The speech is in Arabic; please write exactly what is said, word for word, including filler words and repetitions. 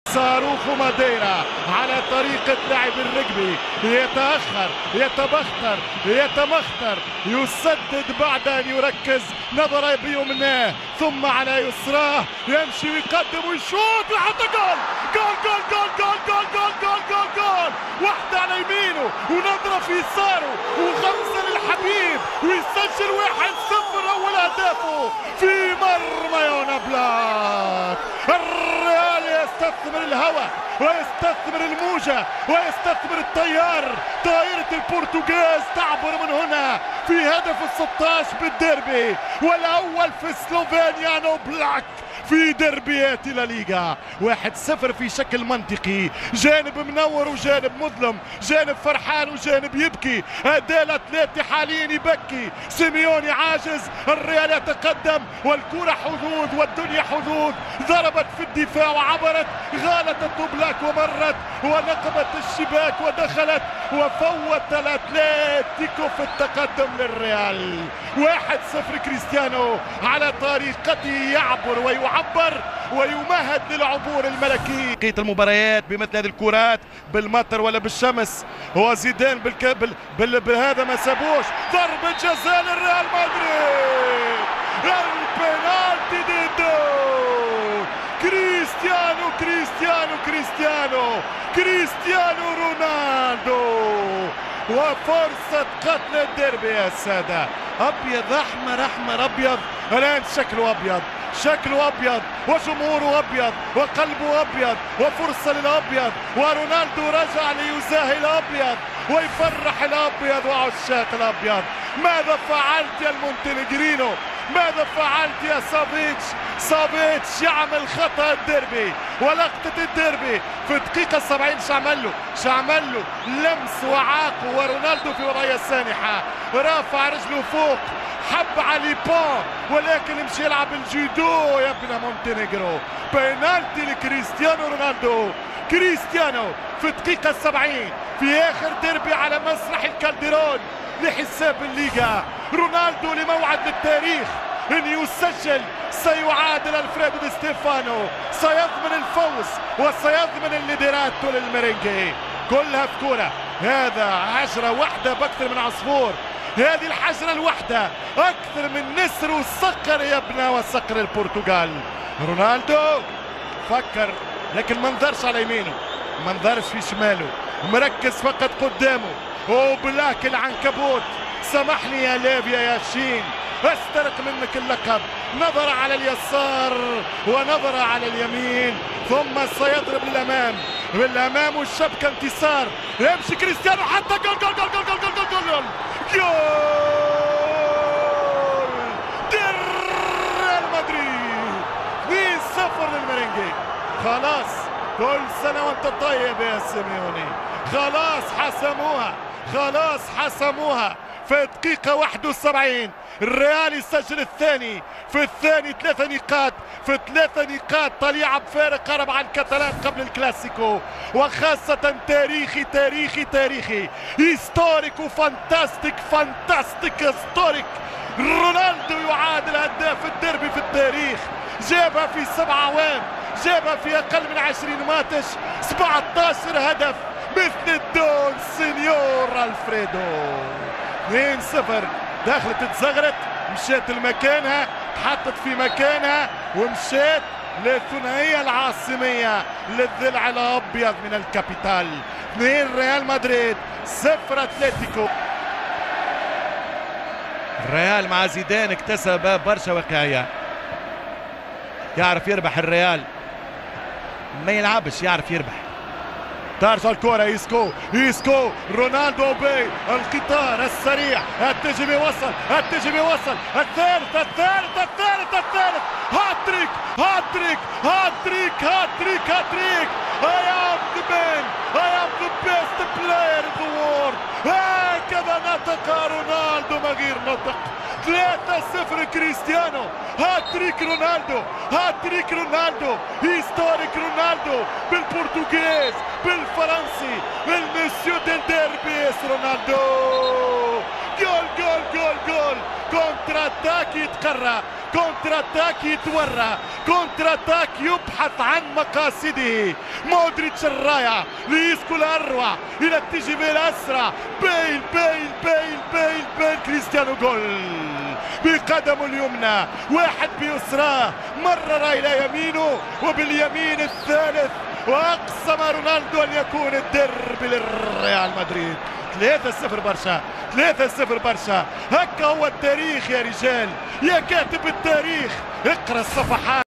صاروخ ماديرا على طريقة لعب الرجبي، يتأخر يتبختر يتمختر، يسدد بعد أن يركز، نظر بيمناه ثم على يسراه، يمشي ويقدم ويشوط ويحط جول جول جول جول جول جول جول جول جول جول واحدة على يمينه ونظرة في يساره وخمسة للحبيب ويسجل واحد صفر أول أهدافه في مرمى يونا بلاك. الريال يستثمر الهواء ويستثمر الموجة ويستثمر التيار، طائرة البرتغال تعبر من هنا في هدف الستاشر بالديربي والأول في سلوفينيا نو بلاك في دربيات لا ليغا. واحد صفر في شكل منطقي، جانب منور وجانب مظلم، جانب فرحان وجانب يبكي، أداء الأتليتي حاليا يبكي، سيميوني عاجز، الريال يتقدم والكرة حدود والدنيا حدود، ضربت في الدفاع وعبرت، غالطت بلاك ومرت ونقبت الشباك ودخلت وفوت الأتليتيكو في التقدم للريال. واحد صفر كريستيانو على طريقته يعبر ويعبر ويمهد للعبور الملكي. بقية المباريات بمثل هذه الكرات بالمطر ولا بالشمس، هو زيدان بالك... بال... بال... بهذا ما سابوش. ضربة جزاء للريال مدريد، البنالتي ديدو، كريستيانو كريستيانو كريستيانو كريستيانو رونالدو، وفرصة قتل الديربي يا سادة. أبيض أحمر أحمر أبيض، الآن شكله أبيض شكله أبيض وجمهوره أبيض وقلبه أبيض وفرصة للأبيض، ورونالدو رجع ليزاهي الأبيض ويفرح الأبيض وعشاق الأبيض. ماذا فعلت يا المونتينيجرينو؟ ماذا فعلت يا سافيتش؟ سافيتش يعمل خطأ الديربي ولقطة الديربي في الدقيقة السبعين. شعمل له شعمل له لمس وعاقه، ورونالدو في وضعية سانحة رافع رجله فوق، حب على بون ولكن يمشي يلعب الجودو يا ابن مونتينيجرو. بينالتي لكريستيانو رونالدو. كريستيانو في الدقيقة السبعين في آخر ديربي على مسرح الكالديرون لحساب الليغا. رونالدو لموعد للتاريخ ان يسجل، سيعادل الفريدو دي ستيفانو، سيضمن الفوز وسيضمن الليديراتو للميرينجي. كلها في كورة، هذا عشرة واحدة بأكثر من عصفور، هذه الحجرة الواحدة أكثر من نسر وصقر يا ابنه وصقر البرتغال. رونالدو فكر لكن ما انظرش على يمينه، ما انظرش في شماله، مركز فقط قدامه. وبلاك العنكبوت، سامحني يا ليفيا يا شين، استرق منك اللقب. نظر على اليسار ونظر على اليمين ثم سيضرب للامام بالامام والشبكه انتصار. يمشي كريستيانو حتى جول جول جول جول جول جول جول جول جول دير ريال مدريد اثنين صفر للميرينجي. خلاص كل سنه وانت طيب يا سيميوني، خلاص حسموها خلاص حسموها. في دقيقة واحد وسبعين الريال يسجل الثاني، في الثاني ثلاثة نقاط، في ثلاثة نقاط طليعة بفارق أربعة الكتالان قبل الكلاسيكو، وخاصة تاريخي تاريخي تاريخي هيستوريك وفانتاستيك فانتاستيك هيستوريك. رونالدو يعادل هداف الديربي في التاريخ، جابها في سبع أعوام، جابها في أقل من عشرين ماتش، سبعة عشر هدف مثل الدون سينيور الفريدو. اثنين صفر، دخلت اتزغرت، مشيت لمكانها، تحطت في مكانها ومشيت للثنائية العاصمية للضلع الأبيض من الكابيتال. اثنين ريال مدريد، صفر أتلتيكو. الريال مع زيدان اكتسب برشا واقعية، يعرف يربح الريال، ما يلعبش يعرف يربح. ترجع الكرة إيسكو إيسكو رونالدو بي القطار السريع، التجربي وصل التجربي وصل الثالث الثالث الثالث الثالث هاتريك هاتريك هاتريك هاتريك هاتريك. I am the man, I am the best player in the world. هكذا نطق رونالدو من غير نطق. ثلاثة صفر كريستيانو، هاتريك رونالدو هاتريك رونالدو، هيستوريك رونالدو بالبرتغيز بالفرنسي، المسيو ديل ديربيس رونالدو. جول جول جول جول كونتر اتاك يتقرى، كونتر اتاك يتورى، كونتر اتاك يبحث عن مقاصده. مودريتش الرائع، ليسكو الاروع، الى تيجي بيل اسرع، بيل بيل بيل بيل بيل كريستيانو جول بقدمه اليمنى، واحد بيسراه، مرر الى يمينه وباليمين الثالث، واقسم رونالدو ان يكون الديربي للريال مدريد. ثلاثة صفر برشا، ثلاثة صفر برشا. هكا هو التاريخ يا رجال، يا كاتب التاريخ، اقرا الصفحات.